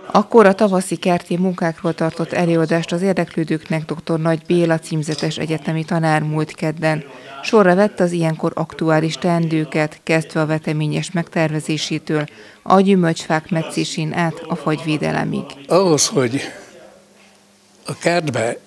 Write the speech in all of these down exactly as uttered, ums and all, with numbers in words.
Akkor a tavaszi kerti munkákról tartott előadást az érdeklődőknek dr. Nagy Béla címzetes egyetemi tanár múlt kedden. Sorra vett az ilyenkor aktuális teendőket, kezdve a veteményes megtervezésétől, a gyümölcsfák metszésén át a fagyvédelemig. Ahhoz, hogy a kertbe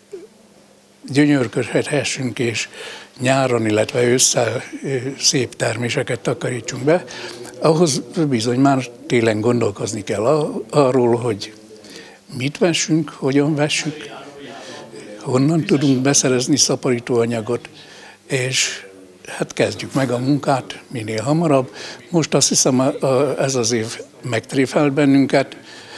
gyönyörködhessünk és nyáron, illetve ősszel szép terméseket takarítsunk be, ahhoz bizony már télen gondolkozni kell arról, hogy mit vessünk, hogyan vessük, honnan tudunk beszerezni szaporítóanyagot, és hát kezdjük meg a munkát minél hamarabb. Most azt hiszem, ez az év megtréfelt bennünket,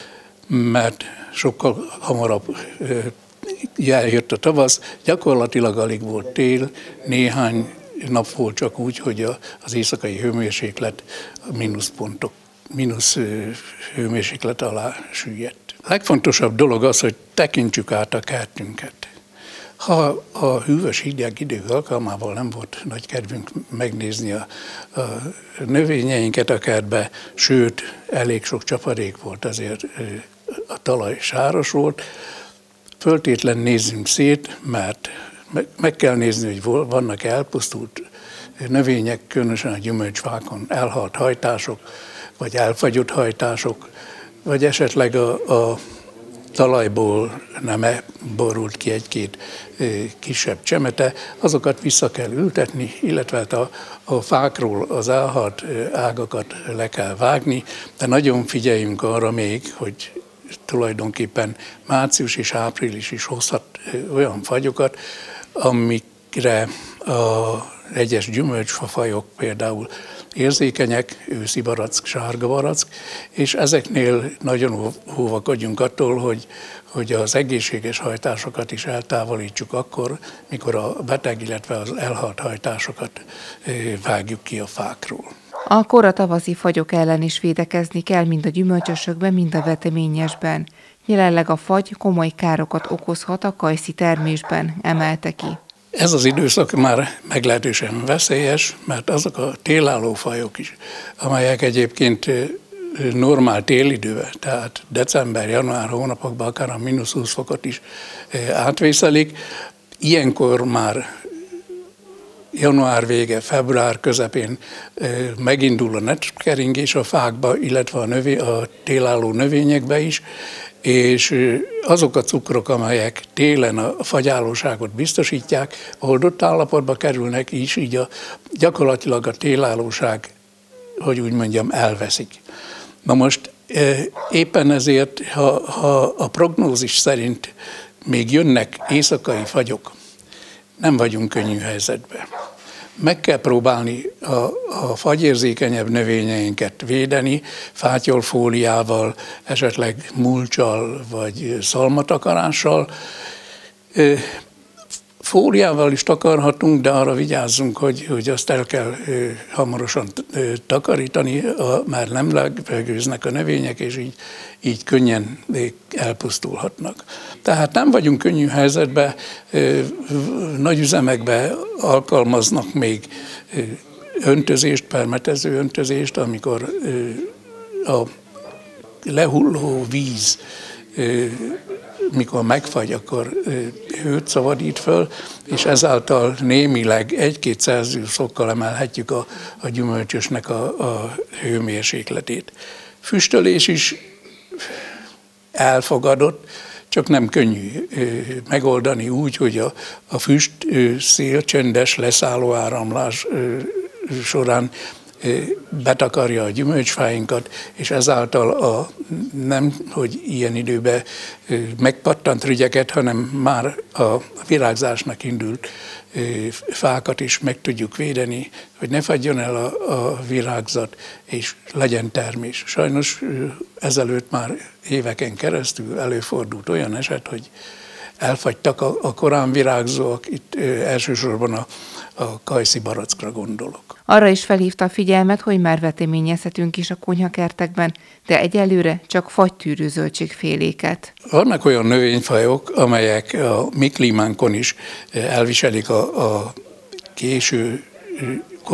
mert sokkal hamarabb eljött a tavasz, gyakorlatilag alig volt tél, néhány nap volt csak úgy, hogy az éjszakai hőmérséklet mínuszpontok, mínusz hőmérséklet alá süllyedt. A legfontosabb dolog az, hogy tekintsük át a kertünket. Ha a hűvös hideg idő alkalmával nem volt nagy kedvünk megnézni a, a növényeinket a kertbe, sőt, elég sok csapadék volt, azért a talaj sáros volt, föltétlen nézzünk szét, mert meg kell nézni, hogy vannak elpusztult növények, különösen a gyümölcsfákon elhalt hajtások, vagy elfagyott hajtások, vagy esetleg a, a talajból nem borult ki egy-két kisebb csemete, azokat vissza kell ültetni, illetve a, a fákról az elhalt ágakat le kell vágni, de nagyon figyeljünk arra még, hogy tulajdonképpen március és április is hozhat olyan fagyokat, amikre a egyes gyümölcsfafajok például érzékenyek, őszi barack, sárga barack, és ezeknél nagyon óvakodjunk attól, hogy, hogy az egészséges hajtásokat is eltávolítsuk akkor, mikor a beteg, illetve az elhalt hajtásokat vágjuk ki a fákról. A kora tavaszi fagyok ellen is védekezni kell mind a gyümölcsösökben, mind a veteményesben. Jelenleg a fagy komoly károkat okozhat a kajszi termésben, emelte ki. Ez az időszak már meglehetősen veszélyes, mert azok a télálló fajok is, amelyek egyébként normál télidőben, tehát december-január hónapokban akár a mínusz húsz fokot is átvészelik, ilyenkor már január vége, február közepén megindul a netkeringés a fákba, illetve a, növé, a télálló növényekbe is, és azok a cukrok, amelyek télen a fagyállóságot biztosítják, oldott állapotba kerülnek is, így a, gyakorlatilag a télállóság, hogy úgy mondjam, elveszik. Na most éppen ezért, ha, ha a prognózis szerint még jönnek éjszakai fagyok, nem vagyunk könnyű helyzetben. Meg kell próbálni a, a fagyérzékenyebb növényeinket védeni, fátyolfóliával, esetleg mulccsal vagy szalmatakarással. Fóliával is takarhatunk, de arra vigyázzunk, hogy, hogy azt el kell hamarosan takarítani, mert nem levegőznek a növények, és így, így könnyen elpusztulhatnak. Tehát nem vagyunk könnyű helyzetben, nagy üzemekben alkalmaznak még öntözést, permetező öntözést, amikor a lehulló víz, mikor megfagy, akkor hőt szabadít föl, és ezáltal némileg egy-két Celsius fokkal emelhetjük a, a gyümölcsösnek a, a hőmérsékletét. Füstölés is elfogadott, csak nem könnyű megoldani úgy, hogy a, a füst szélcsöndes leszálló áramlás során betakarja a gyümölcsfáinkat, és ezáltal a, nem, hogy ilyen időben megpattant rügyeket, hanem már a virágzásnak indult fákat is meg tudjuk védeni, hogy ne fagyjon el a, a virágzat, és legyen termés. Sajnos ezelőtt már éveken keresztül előfordult olyan eset, hogy elfagytak a, a korán virágzóak, itt elsősorban a, a kajszi barackra gondolok. Arra is felhívta a figyelmet, hogy már veteményezhetünk is a konyhakertekben, de egyelőre csak fagytűrő zöldségféléket. Vannak olyan növényfajok, amelyek a mi klímánkon is elviselik a, a késő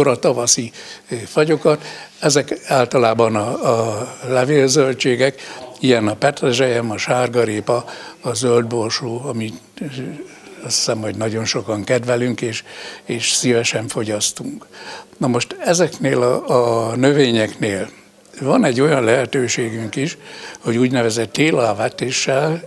koratavaszi fagyokat. Ezek általában a, a levélzöldségek, Ilyen a petrezselyem, a sárgarépa, a zöldborsó, amit azt hiszem, hogy nagyon sokan kedvelünk, és, és szívesen fogyasztunk. Na most ezeknél a, a növényeknél van egy olyan lehetőségünk is, hogy úgynevezett télalvetéssel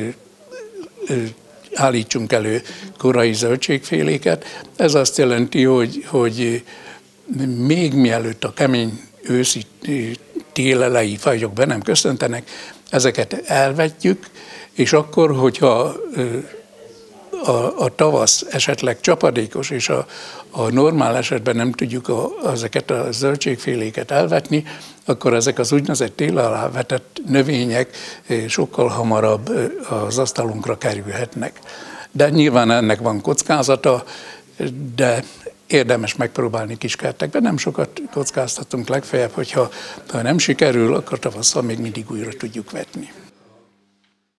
állítsunk elő korai zöldségféléket. Ez azt jelenti, hogy, hogy még mielőtt a kemény őszi télelei fajok be nem köszöntenek, ezeket elvetjük, és akkor, hogyha a, a tavasz esetleg csapadékos, és a, a normál esetben nem tudjuk a, ezeket a zöldségféléket elvetni, akkor ezek az úgynevezett tél alá vetett növények sokkal hamarabb az asztalunkra kerülhetnek. De nyilván ennek van kockázata, de érdemes megpróbálni kiskertekben. Nem sokat kockáztatunk, legfeljebb, hogyha ha nem sikerül, akkor tavasszal még mindig újra tudjuk vetni.